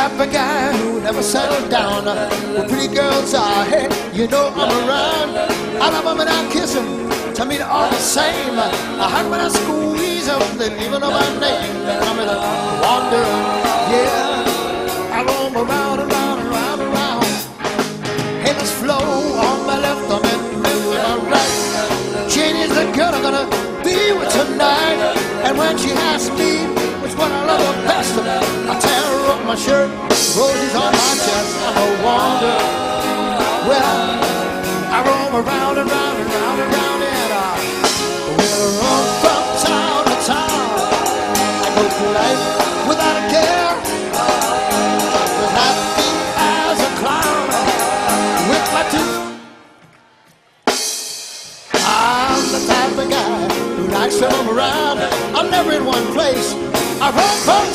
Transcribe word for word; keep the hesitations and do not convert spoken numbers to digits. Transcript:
type of guy who never settled down. When pretty girls are hey, you know I'm around. I love them and I kiss them, to me they're all the same. I hug when I squeeze them, they even know my name. They come in a wander, yeah. I roam around and round and round and round. Hey, let's flow on my left, I'm in the middle of my right. Janie's the girl I'm gonna be with tonight. And when she asks me which one I love the best, I tear her up my shirt, roses on my chest. I'm a wander. Well, I roam around and round and round and round, and I will run from town to town. I go through life without a care, as happy as a clown. With my two, I'm the type of guy who likes to roam around. I'm never in one place. I roam from